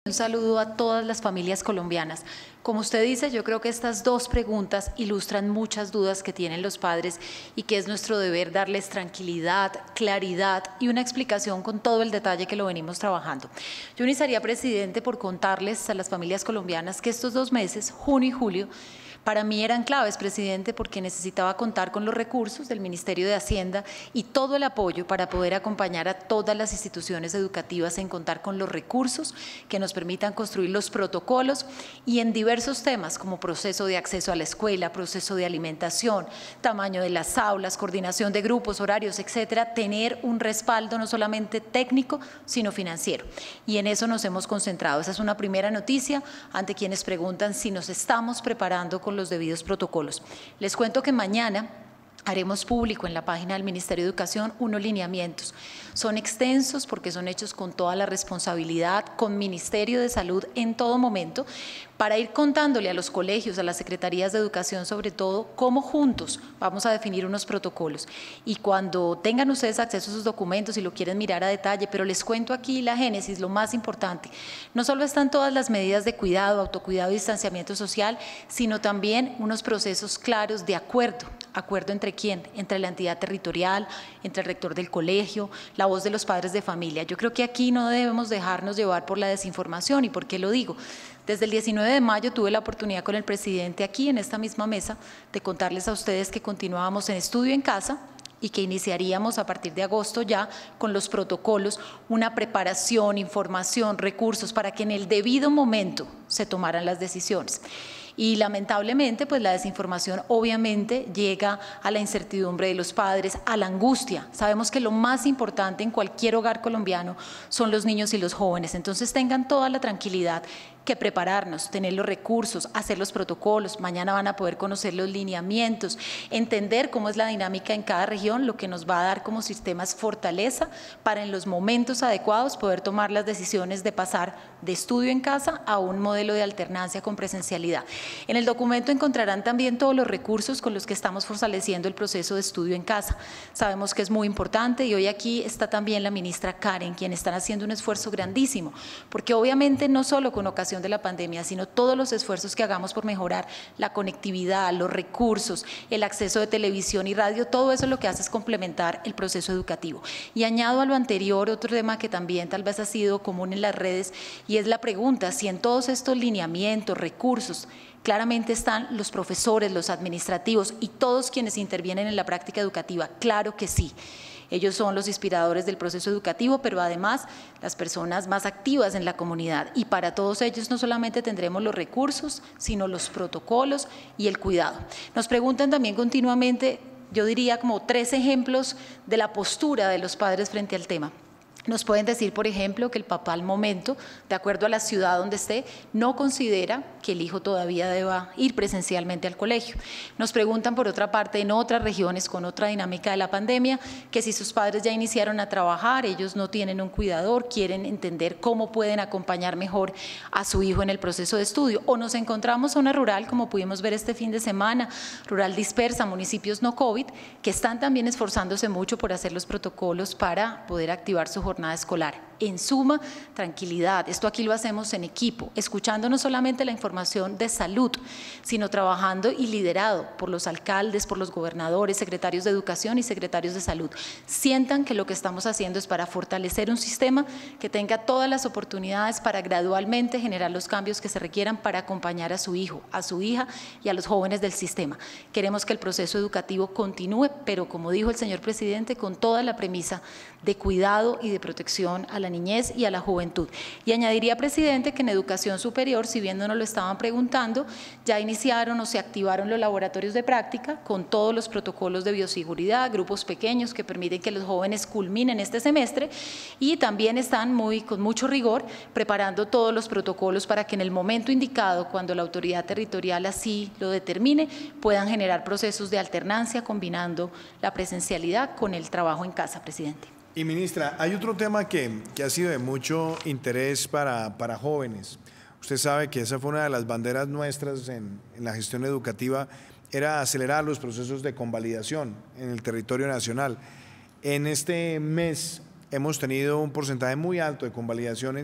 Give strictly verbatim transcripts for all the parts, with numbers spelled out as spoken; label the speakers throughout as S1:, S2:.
S1: Un saludo a todas las familias colombianas. Como usted dice, yo creo que estas dos preguntas ilustran muchas dudas que tienen los padres y que es nuestro deber darles tranquilidad, claridad y una explicación con todo el detalle que lo venimos trabajando. Yo iniciaría, presidente, por contarles a las familias colombianas que estos dos meses, junio y julio, para mí eran claves, presidente, porque necesitaba contar con los recursos del Ministerio de Hacienda y todo el apoyo para poder acompañar a todas las instituciones educativas en contar con los recursos que nos permitan construir los protocolos y en diversos temas como proceso de acceso a la escuela, proceso de alimentación, tamaño de las aulas, coordinación de grupos, horarios, etcétera, tener un respaldo no solamente técnico, sino financiero. Y en eso nos hemos concentrado. Esa es una primera noticia ante quienes preguntan si nos estamos preparando con los debidos protocolos. Les cuento que mañana haremos público en la página del Ministerio de Educación unos lineamientos. Son extensos porque son hechos con toda la responsabilidad, con Ministerio de Salud en todo momento, para ir contándole a los colegios, a las secretarías de educación sobre todo, cómo juntos vamos a definir unos protocolos. Y cuando tengan ustedes acceso a esos documentos y lo quieren mirar a detalle, pero les cuento aquí la génesis, lo más importante, no solo están todas las medidas de cuidado, autocuidado y distanciamiento social, sino también unos procesos claros de acuerdo. ¿Acuerdo entre quién? Entre la entidad territorial, entre el rector del colegio, la voz de los padres de familia. Yo creo que aquí no debemos dejarnos llevar por la desinformación. ¿Y por qué lo digo? Desde el diecinueve de mayo tuve la oportunidad con el presidente aquí en esta misma mesa de contarles a ustedes que continuábamos en estudio en casa y que iniciaríamos a partir de agosto ya con los protocolos, una preparación, información, recursos para que en el debido momento se tomaran las decisiones. Y lamentablemente, pues la desinformación obviamente llega a la incertidumbre de los padres, a la angustia. Sabemos que lo más importante en cualquier hogar colombiano son los niños y los jóvenes, entonces tengan toda la tranquilidad que prepararnos, tener los recursos, hacer los protocolos. Mañana van a poder conocer los lineamientos, entender cómo es la dinámica en cada región, lo que nos va a dar como sistemas fortaleza para en los momentos adecuados poder tomar las decisiones de pasar de estudio en casa a un modelo de alternancia con presencialidad. En el documento encontrarán también todos los recursos con los que estamos fortaleciendo el proceso de estudio en casa. Sabemos que es muy importante y hoy aquí está también la ministra Karen, quien están haciendo un esfuerzo grandísimo, porque obviamente no solo con ocasión de la pandemia, sino todos los esfuerzos que hagamos por mejorar la conectividad, los recursos, el acceso de televisión y radio, todo eso lo que hace es complementar el proceso educativo. Y añado a lo anterior otro tema que también tal vez ha sido común en las redes y es la pregunta si en todos estos lineamientos, recursos, claramente están los profesores, los administrativos y todos quienes intervienen en la práctica educativa. Claro que sí. Ellos son los inspiradores del proceso educativo, pero además las personas más activas en la comunidad. Y para todos ellos no solamente tendremos los recursos, sino los protocolos y el cuidado. Nos preguntan también continuamente, yo diría como tres ejemplos de la postura de los padres frente al tema. Nos pueden decir, por ejemplo, que el papá al momento, de acuerdo a la ciudad donde esté, no considera que el hijo todavía deba ir presencialmente al colegio. Nos preguntan, por otra parte, en otras regiones con otra dinámica de la pandemia, que si sus padres ya iniciaron a trabajar, ellos no tienen un cuidador, quieren entender cómo pueden acompañar mejor a su hijo en el proceso de estudio. O nos encontramos zona rural, como pudimos ver este fin de semana, rural dispersa, municipios no COVID, que están también esforzándose mucho por hacer los protocolos para poder activar su jornada escolar. En suma, tranquilidad. Esto aquí lo hacemos en equipo, escuchando no solamente la información de salud, sino trabajando y liderado por los alcaldes, por los gobernadores, secretarios de educación y secretarios de salud. Sientan que lo que estamos haciendo es para fortalecer un sistema que tenga todas las oportunidades para gradualmente generar los cambios que se requieran para acompañar a su hijo, a su hija y a los jóvenes del sistema. Queremos que el proceso educativo continúe, pero como dijo el señor presidente, con toda la premisa de cuidado y de protección a la niñez y a la juventud. Y añadiría, presidente, que en educación superior, si bien no nos lo estaban preguntando, ya iniciaron o se activaron los laboratorios de práctica con todos los protocolos de bioseguridad, grupos pequeños que permiten que los jóvenes culminen este semestre y también están muy, con mucho rigor preparando todos los protocolos para que en el momento indicado, cuando la autoridad territorial así lo determine, puedan generar procesos de alternancia combinando la presencialidad con el trabajo en casa, presidente.
S2: Y ministra, hay otro tema que, que ha sido de mucho interés para, para jóvenes. Usted sabe que esa fue una de las banderas nuestras en, en la gestión educativa, era acelerar los procesos de convalidación en el territorio nacional. En este mes hemos tenido un porcentaje muy alto de convalidaciones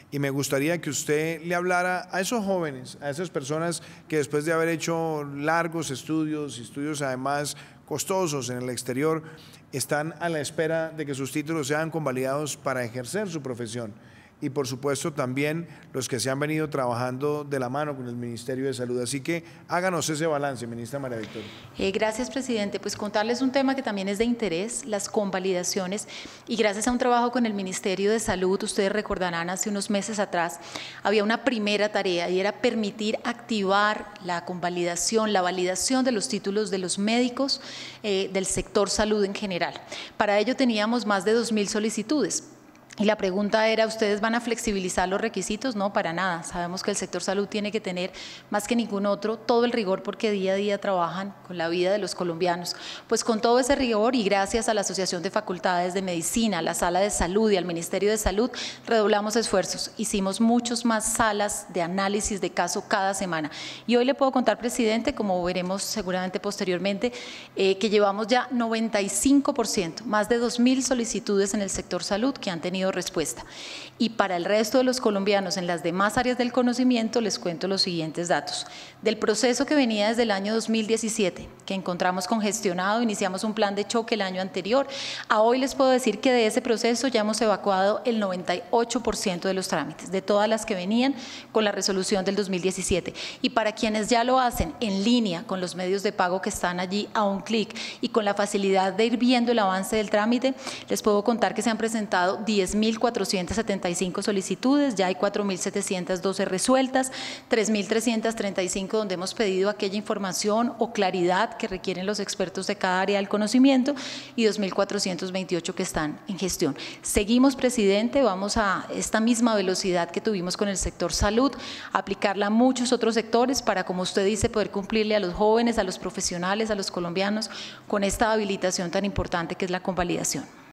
S2: y me gustaría que usted le hablara a esos jóvenes, a esas personas que después de haber hecho largos estudios, estudios además costosos en el exterior, están a la espera de que sus títulos sean convalidados para ejercer su profesión. Y por supuesto también los que se han venido trabajando de la mano con el Ministerio de Salud. Así que háganos ese balance, ministra María Victoria.
S1: Eh, gracias, presidente. Pues contarles un tema que también es de interés, las convalidaciones, y gracias a un trabajo con el Ministerio de Salud, ustedes recordarán hace unos meses atrás, había una primera tarea y era permitir activar la convalidación, la validación de los títulos de los médicos eh, del sector salud en general. Para ello teníamos más de dos mil solicitudes. Y la pregunta era, ¿ustedes van a flexibilizar los requisitos? No, para nada. Sabemos que el sector salud tiene que tener, más que ningún otro, todo el rigor porque día a día trabajan con la vida de los colombianos. Pues con todo ese rigor y gracias a la Asociación de Facultades de Medicina, a la Sala de Salud y al Ministerio de Salud, redoblamos esfuerzos. Hicimos muchos más salas de análisis de caso cada semana. Y hoy le puedo contar, presidente, como veremos seguramente posteriormente, eh, que llevamos ya noventa y cinco por ciento, más de dos mil solicitudes en el sector salud que han tenido respuesta. Y para el resto de los colombianos en las demás áreas del conocimiento les cuento los siguientes datos. Del proceso que venía desde el año dos mil diecisiete, que encontramos congestionado, iniciamos un plan de choque el año anterior, a hoy les puedo decir que de ese proceso ya hemos evacuado el noventa y ocho por ciento de los trámites, de todas las que venían con la resolución del dos mil diecisiete. Y para quienes ya lo hacen en línea con los medios de pago que están allí a un clic y con la facilidad de ir viendo el avance del trámite, les puedo contar que se han presentado diez mil cuatrocientas setenta y cinco solicitudes, ya hay cuatro mil setecientas doce resueltas, tres mil trescientas treinta y cinco donde hemos pedido aquella información o claridad que requieren los expertos de cada área del conocimiento y dos mil cuatrocientos veintiocho que están en gestión. Seguimos, presidente, vamos a esta misma velocidad que tuvimos con el sector salud, aplicarla a muchos otros sectores para, como usted dice, poder cumplirle a los jóvenes, a los profesionales, a los colombianos con esta habilitación tan importante que es la convalidación.